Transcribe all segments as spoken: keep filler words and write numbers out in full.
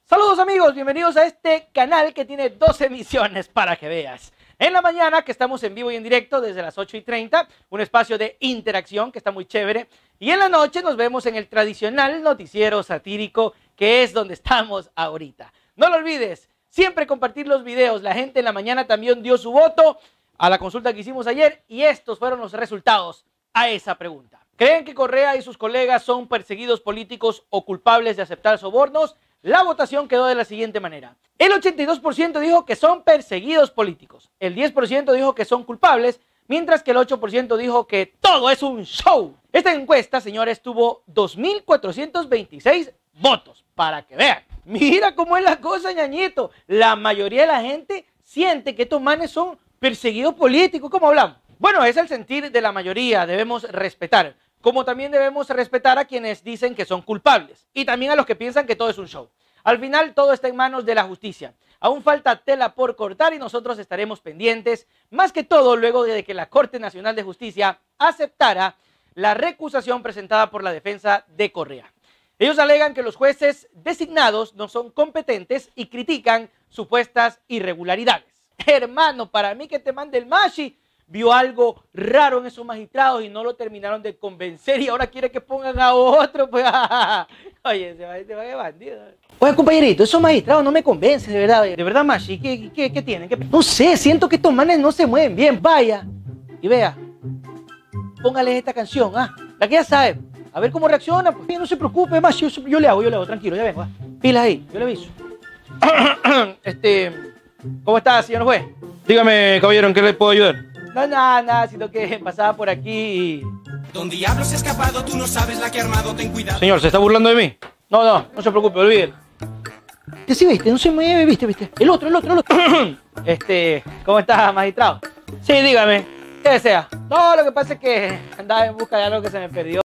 Saludos amigos, bienvenidos a este canal que tiene dos emisiones para que veas. En la mañana, que estamos en vivo y en directo desde las ocho y treinta, un espacio de interacción que está muy chévere. Y en la noche nos vemos en el tradicional noticiero satírico, que es donde estamos ahorita. No lo olvides, siempre compartir los videos. La gente en la mañana también dio su voto a la consulta que hicimos ayer y estos fueron los resultados a esa pregunta. ¿Creen que Correa y sus colegas son perseguidos políticos o culpables de aceptar sobornos? La votación quedó de la siguiente manera. El ochenta y dos por ciento dijo que son perseguidos políticos, el diez por ciento dijo que son culpables, mientras que el ocho por ciento dijo que todo es un show. Esta encuesta, señores, tuvo dos mil cuatrocientos veintiséis votos, para que vean. Mira cómo es la cosa, ñañito. La mayoría de la gente siente que estos manes son perseguidos políticos. ¿Cómo hablamos? Bueno, es el sentir de la mayoría, debemos respetar. Como también debemos respetar a quienes dicen que son culpables y también a los que piensan que todo es un show. Al final todo está en manos de la justicia. Aún falta tela por cortar y nosotros estaremos pendientes, más que todo luego de que la Corte Nacional de Justicia aceptara la recusación presentada por la defensa de Correa. Ellos alegan que los jueces designados no son competentes y critican supuestas irregularidades. Hermano, para mí que te mande el machi, vio algo raro en esos magistrados y no lo terminaron de convencer y ahora quiere que pongan a otro. Pues, oye, se va, se va de bandido. Oye, compañerito, esos magistrados no me convencen, de verdad. De verdad, Machi, ¿qué, qué, qué tienen? ¿Qué? No sé, siento que estos manes no se mueven bien. Vaya y vea, póngale esta canción, ah, la que ya sabe. A ver cómo reacciona. Pues no se preocupe, Machi, yo, yo le hago, yo le hago, tranquilo, ya vengo. Pilas ahí, yo le aviso. este, ¿cómo está, señor juez? Dígame, caballero, ¿en qué le puedo ayudar? No, nada, nada, sino que pasaba por aquí y... Don Diablo se ha escapado, tú no sabes la que ha armado, ten cuidado. Señor, ¿se está burlando de mí? No, no, no se preocupe, olvídelo. ¿Qué sí viste? No se mueve, viste, viste. El otro, el otro, el otro. este, ¿cómo estás, magistrado? Sí, dígame, ¿qué desea? No, lo que pasa es que andaba en busca de algo que se me perdió.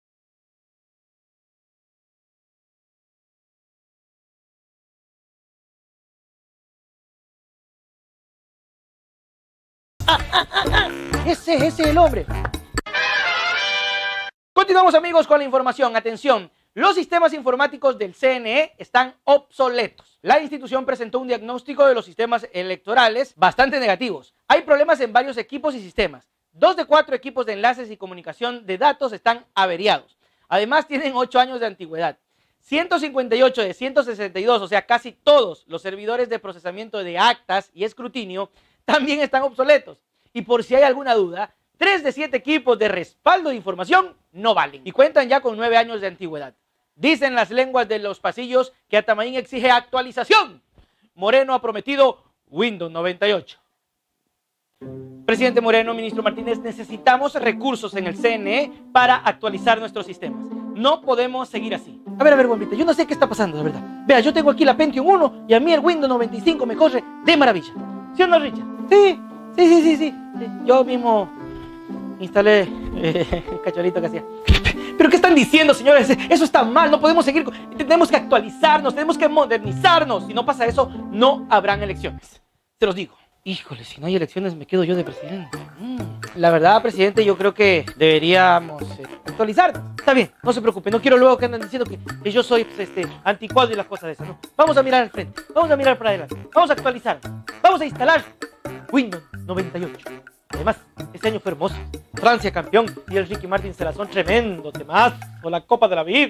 Ah, ah, ah, ah. Ese, ese es el hombre. Continuamos, amigos, con la información. Atención, los sistemas informáticos del C N E están obsoletos. La institución presentó un diagnóstico de los sistemas electorales bastante negativos. Hay problemas en varios equipos y sistemas. Dos de cuatro equipos de enlaces y comunicación de datos están averiados. Además, tienen ocho años de antigüedad. ciento cincuenta y ocho de ciento sesenta y dos, o sea, casi todos los servidores de procesamiento de actas y escrutinio también están obsoletos. Y por si hay alguna duda, tres de siete equipos de respaldo de información no valen y cuentan ya con nueve años de antigüedad. Dicen las lenguas de los pasillos que Atamaín exige actualización. Moreno ha prometido Windows noventa y ocho. Presidente Moreno, ministro Martínez, necesitamos recursos en el C N E para actualizar nuestros sistemas. No podemos seguir así. A ver, a ver, bombita, yo no sé qué está pasando, de verdad. Vea, yo tengo aquí la Pentium uno y a mí el Windows noventa y cinco me corre de maravilla. ¿Sí o no, Richard? Sí, sí, sí, sí, sí. Yo mismo instalé eh, el cachorrito que hacía. ¿Pero qué están diciendo, señores? Eso está mal, no podemos seguir. Tenemos que actualizarnos, tenemos que modernizarnos. Si no pasa eso, no habrán elecciones. Se los digo. Híjole, si no hay elecciones me quedo yo de presidente. Mm. La verdad, presidente, yo creo que deberíamos eh, actualizarnos. Está bien, no se preocupe, no quiero luego que anden diciendo que, que yo soy pues, este, anticuado y las cosas de esas. No. Vamos a mirar al frente, vamos a mirar para adelante, vamos a actualizar, vamos a instalar Windows noventa y ocho. Además, este año fue hermoso. Francia campeón y el Ricky Martin se la son tremendo temas por la Copa de la Vida.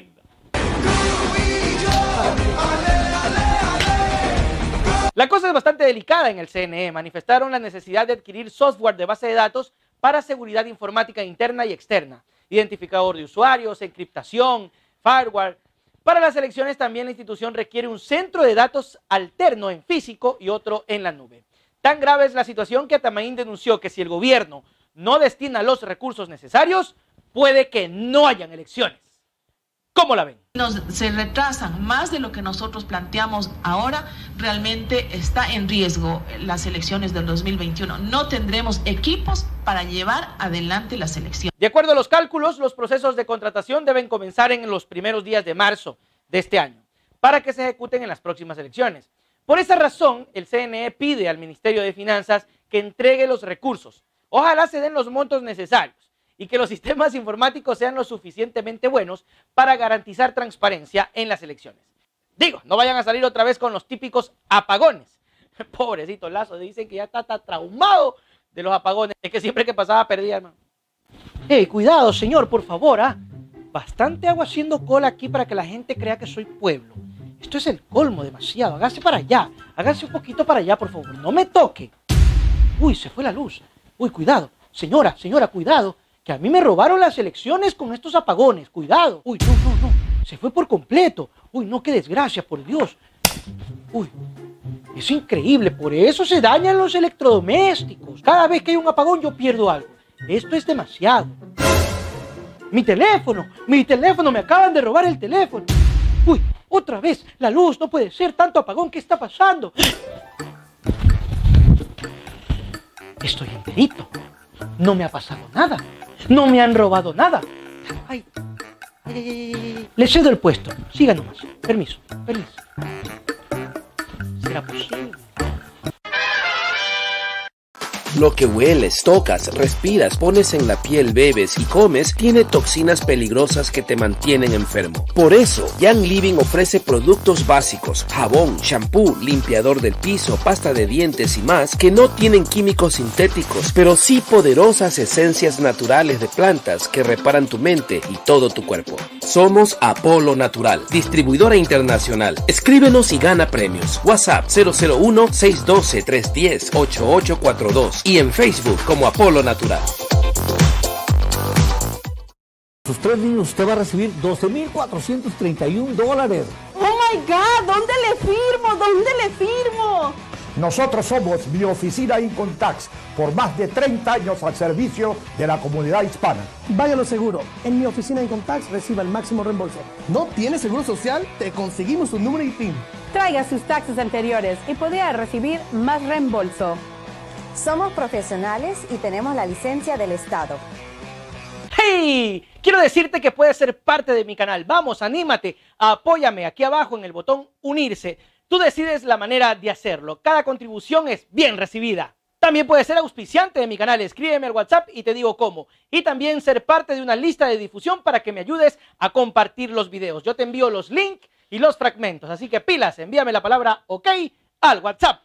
La cosa es bastante delicada en el C N E. Manifestaron la necesidad de adquirir software de base de datos para seguridad informática interna y externa, identificador de usuarios, encriptación, firewall. Para las elecciones también la institución requiere un centro de datos alterno en físico y otro en la nube. Tan grave es la situación que Atamaín denunció que si el gobierno no destina los recursos necesarios, puede que no hayan elecciones. ¿Cómo la ven? Nos, se retrasan más de lo que nosotros planteamos ahora, realmente está en riesgo las elecciones del dos mil veintiuno. No tendremos equipos para llevar adelante las elecciones. De acuerdo a los cálculos, los procesos de contratación deben comenzar en los primeros días de marzo de este año, para que se ejecuten en las próximas elecciones. Por esa razón, el C N E pide al Ministerio de Finanzas que entregue los recursos. Ojalá se den los montos necesarios y que los sistemas informáticos sean lo suficientemente buenos para garantizar transparencia en las elecciones. Digo, no vayan a salir otra vez con los típicos apagones. Pobrecito Lazo, dicen que ya está, está traumado de los apagones. Es que siempre que pasaba perdía, hermano. ¡Ey, cuidado, señor, por favor! ¿ah? Bastante agua haciendo cola aquí para que la gente crea que soy pueblo. Esto es el colmo, demasiado. Hágase para allá. Hágase un poquito para allá, por favor. No me toque. Uy, se fue la luz. Uy, cuidado. Señora, señora, cuidado. Que a mí me robaron las elecciones con estos apagones. Cuidado. Uy, no, no, no. Se fue por completo. Uy, no, qué desgracia, por Dios. Uy, es increíble. Por eso se dañan los electrodomésticos. Cada vez que hay un apagón yo pierdo algo. Esto es demasiado. Mi teléfono, mi teléfono, me acaban de robar el teléfono. Uy, otra vez, la luz, no puede ser, tanto apagón, ¿qué está pasando? Estoy enterito, no me ha pasado nada, no me han robado nada. Ay, ay, ay, ay, ay. Le cedo el puesto, siga nomás, permiso, permiso. ¿Será posible? Lo que hueles, tocas, respiras, pones en la piel, bebes y comes tiene toxinas peligrosas que te mantienen enfermo. Por eso, Young Living ofrece productos básicos, jabón, shampoo, limpiador del piso, pasta de dientes y más que no tienen químicos sintéticos, pero sí poderosas esencias naturales de plantas que reparan tu mente y todo tu cuerpo. Somos Apolo Natural, distribuidora internacional. Escríbenos y gana premios. WhatsApp cero cero uno, seis uno dos, tres uno cero, ocho ocho cuatro dos y en Facebook como Apolo Natural. Sus tres niños usted va a recibir doce mil cuatrocientos treinta y un dólares. ¡Oh, my God! ¿Dónde le firmo? ¿Dónde le firmo? Nosotros somos mi oficina Income Tax, por más de treinta años al servicio de la comunidad hispana. Váyalo seguro, en mi oficina Income Tax reciba el máximo reembolso. ¿No tiene seguro social? Te conseguimos un número y PIN. Traiga sus taxes anteriores y podría recibir más reembolso. Somos profesionales y tenemos la licencia del Estado. ¡Hey! Quiero decirte que puedes ser parte de mi canal. Vamos, anímate, apóyame aquí abajo en el botón unirse. Tú decides la manera de hacerlo. Cada contribución es bien recibida. También puedes ser auspiciante de mi canal. Escríbeme al WhatsApp y te digo cómo. Y también ser parte de una lista de difusión para que me ayudes a compartir los videos. Yo te envío los links y los fragmentos. Así que pilas, envíame la palabra OK al WhatsApp.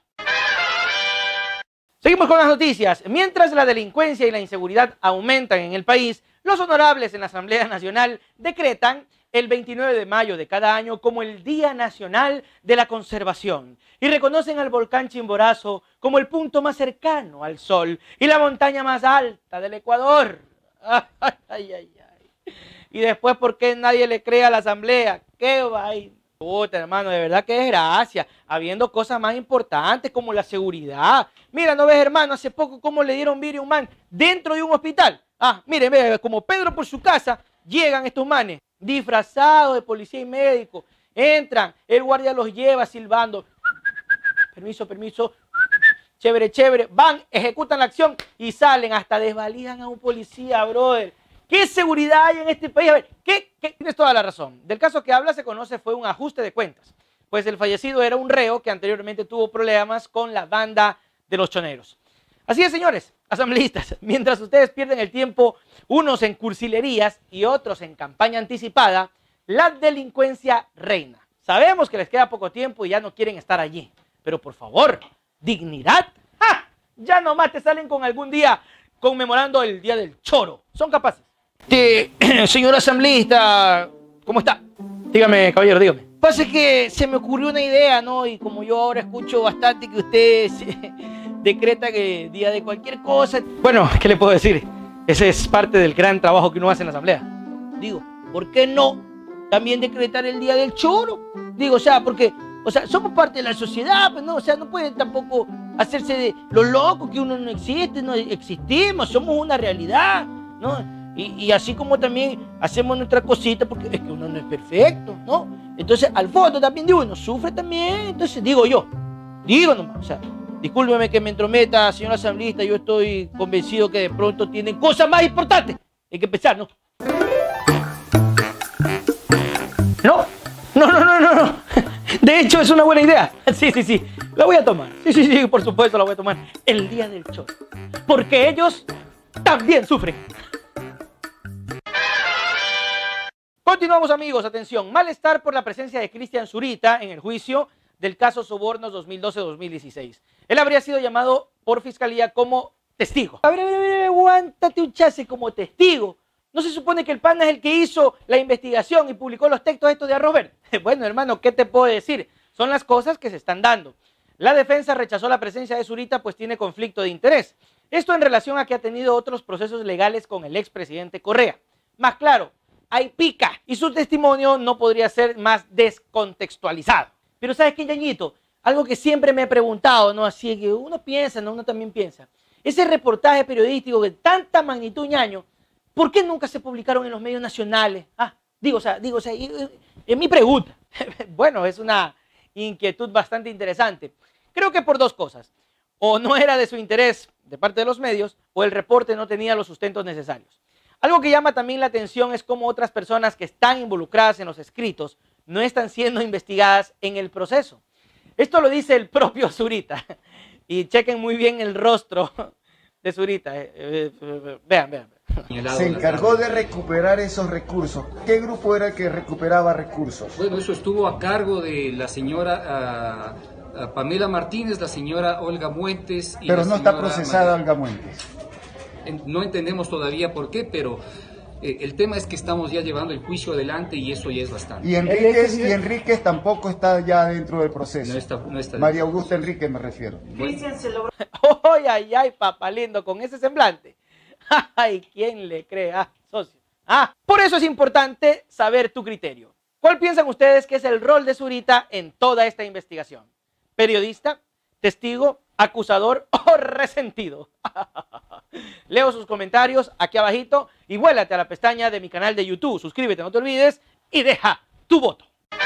Seguimos con las noticias. Mientras la delincuencia y la inseguridad aumentan en el país, los honorables en la Asamblea Nacional decretan el veintinueve de mayo de cada año como el Día Nacional de la Conservación y reconocen al volcán Chimborazo como el punto más cercano al Sol y la montaña más alta del Ecuador. Ay, ay, ay, ay. Y después, ¿por qué nadie le cree a la Asamblea? ¡Qué vaina! Puta, hermano, de verdad que es gracia, habiendo cosas más importantes como la seguridad. Mira, ¿no ves, hermano? Hace poco cómo le dieron vidrio a un man dentro de un hospital. Ah, miren, miren, como Pedro por su casa, llegan estos manes disfrazados de policía y médico. Entran, el guardia los lleva silbando. Permiso, permiso. Chévere, chévere. Van, ejecutan la acción y salen. Hasta desvalijan a un policía, brother. ¿Qué seguridad hay en este país? A ver, ¿qué, qué? Tienes toda la razón. Del caso que habla se conoce fue un ajuste de cuentas. Pues el fallecido era un reo que anteriormente tuvo problemas con la banda de los choneros. Así es, señores, asambleístas. Mientras ustedes pierden el tiempo, unos en cursilerías y otros en campaña anticipada, la delincuencia reina. Sabemos que les queda poco tiempo y ya no quieren estar allí. Pero por favor, dignidad. ¡Ja! Ya nomás te salen con algún día conmemorando el Día del Choro. ¿Son capaces? Este, señor asambleísta, ¿cómo está? Dígame, caballero, dígame. Pasa que se me ocurrió una idea, ¿no? Y como yo ahora escucho bastante que usted se decreta que día de cualquier cosa. Bueno, ¿qué le puedo decir? Ese es parte del gran trabajo que uno hace en la asamblea. Digo, ¿por qué no también decretar el Día del Choro? Digo, o sea, porque, o sea, somos parte de la sociedad, pues no, o sea, no pueden tampoco hacerse de los locos que uno no existe, no existimos, somos una realidad, ¿no? Y, y así como también hacemos nuestra cosita, porque es que uno no es perfecto, ¿no? Entonces, al fondo también digo, uno sufre también, entonces digo yo, digo nomás, o sea, discúlpeme que me entrometa, señor asambleísta, yo estoy convencido que de pronto tienen cosas más importantes en que pensar, ¿no? No, no, no, no, no, no. De hecho, es una buena idea. Sí, sí, sí, la voy a tomar. Sí, sí, sí, por supuesto la voy a tomar. El Día del Choro. Porque ellos también sufren. Continuamos, amigos, atención, malestar por la presencia de Cristian Zurita en el juicio del caso Sobornos dos mil doce dos mil dieciséis. Él habría sido llamado por fiscalía como testigo. A ver, a ver, a ver, aguántate un chance como testigo. ¿No se supone que el pana es el que hizo la investigación y publicó los textos estos de Arroz Verde? Bueno, hermano, ¿qué te puedo decir? Son las cosas que se están dando. La defensa rechazó la presencia de Zurita pues tiene conflicto de interés. Esto en relación a que ha tenido otros procesos legales con el expresidente Correa. Más claro, hay pica y su testimonio no podría ser más descontextualizado. Pero ¿sabes qué, Yañito? Algo que siempre me he preguntado, ¿no? Así que uno piensa, ¿no? Uno también piensa. Ese reportaje periodístico de tanta magnitud, ñaño, ¿por qué nunca se publicaron en los medios nacionales? Ah, digo, o sea, digo, o sea, es mi pregunta. Bueno, es una inquietud bastante interesante. Creo que por dos cosas. O no era de su interés de parte de los medios, o el reporte no tenía los sustentos necesarios. Algo que llama también la atención es cómo otras personas que están involucradas en los escritos no están siendo investigadas en el proceso. Esto lo dice el propio Zurita. Y chequen muy bien el rostro de Zurita. Eh, eh, eh, vean, vean. Se encargó de recuperar esos recursos. ¿Qué grupo era el que recuperaba recursos? Bueno, eso estuvo a cargo de la señora uh, uh, Pamela Martínez, la señora Olga Muentes. Y pero la no está señora procesada María. Olga Muentes. No entendemos todavía por qué, pero eh, el tema es que estamos ya llevando el juicio adelante y eso ya es bastante. Y Enríquez, y Enríquez tampoco está ya dentro del proceso. No está, no está María Augusta Enríquez me refiero. Cristian se logró. ¡Ay, ay, ay, papá lindo! Con ese semblante. ¡Ay, quién le cree! Ah, socio. Ah, por eso es importante saber tu criterio. ¿Cuál piensan ustedes que es el rol de Zurita en toda esta investigación? ¿Periodista? ¿Testigo? ¿Acusador o resentido? Leo sus comentarios aquí abajito y vuélate a la pestaña de mi canal de YouTube. Suscríbete, no te olvides y deja tu voto.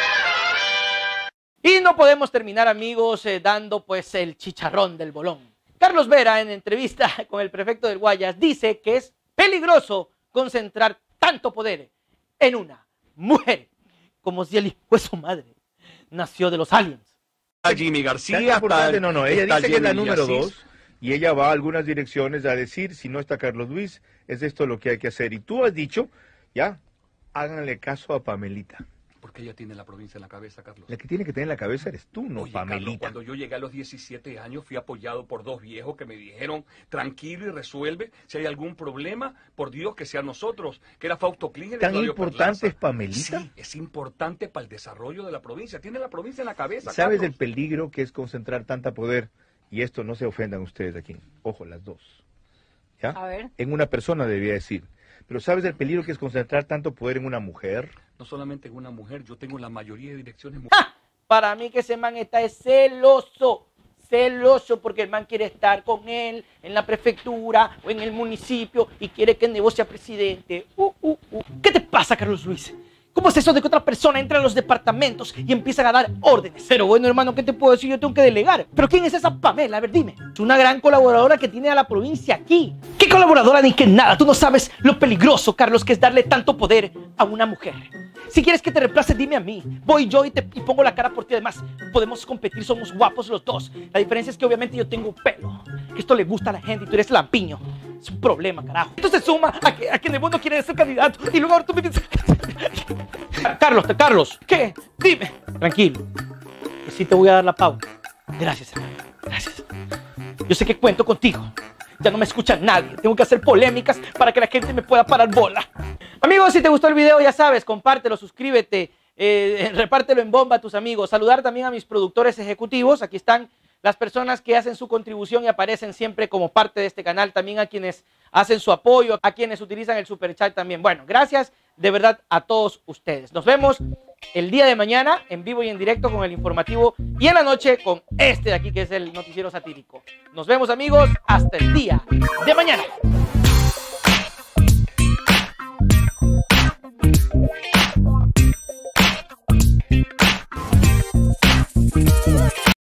Y no podemos terminar, amigos, eh, dando pues el chicharrón del bolón. Carlos Vera, en entrevista con el prefecto del Guayas, dice que es peligroso concentrar tanto poder en una mujer, como si el hijo de su madre nació de los aliens. Jimmy García, tal, no, no, ella está dice que es la Jenny número Villasís. dos y ella va a algunas direcciones a decir, si no está Carlos Luis, es esto lo que hay que hacer. Y tú has dicho, ya, háganle caso a Pamelita. Porque ella tiene la provincia en la cabeza, Carlos. La que tiene que tener en la cabeza eres tú, no Oye, Pamelita. Carlos, cuando yo llegué a los diecisiete años fui apoyado por dos viejos que me dijeron, tranquilo y resuelve, si hay algún problema, por Dios que sea nosotros, que era Fausto Klinger. ¿Tan importante es Pamelita? Sí, es importante para el desarrollo de la provincia, tiene la provincia en la cabeza, ¿Sabes Carlos? el peligro que es concentrar tanta poder? Y esto no se ofendan ustedes aquí, ojo, las dos. ¿Ya? A ver. En una persona debía decir. Pero ¿sabes el peligro que es concentrar tanto poder en una mujer? No solamente en una mujer, yo tengo la mayoría de direcciones. ¡Ja! Para mí que ese man está es celoso, celoso porque el man quiere estar con él en la prefectura o en el municipio y quiere que el negocio sea presidente. Uh, uh, uh. ¿Qué te pasa, Carlos Luis? ¿Cómo es eso de que otra persona entra a los departamentos y empiezan a dar órdenes? Pero bueno, hermano, ¿qué te puedo decir? Yo tengo que delegar. ¿Pero quién es esa Pamela? A ver, dime. Es una gran colaboradora que tiene a la provincia aquí. ¿Qué colaboradora ni qué nada? Tú no sabes lo peligroso, Carlos, que es darle tanto poder a una mujer. Si quieres que te reemplace, dime a mí. Voy yo y, te, y pongo la cara por ti. Además, podemos competir, somos guapos los dos. La diferencia es que obviamente yo tengo pelo. Que esto le gusta a la gente y tú eres lampiño. Es un problema, carajo. Esto se suma a que, a que Nebo no quiere ser candidato y luego ahora tú me dices... Carlos, Carlos, ¿qué? Dime. Tranquilo, que sí te voy a dar la pauta. Gracias, hermano. Gracias. Yo sé que cuento contigo. Ya no me escucha nadie. Tengo que hacer polémicas para que la gente me pueda parar bola. Amigos, si te gustó el video, ya sabes, compártelo, suscríbete, eh, repártelo en bomba a tus amigos. Saludar también a mis productores ejecutivos. Aquí están las personas que hacen su contribución y aparecen siempre como parte de este canal. También a quienes hacen su apoyo, a quienes utilizan el superchat también. Bueno, gracias de verdad a todos ustedes. Nos vemos el día de mañana en vivo y en directo con el informativo y en la noche con este de aquí que es el noticiero satírico. Nos vemos, amigos, hasta el día de mañana.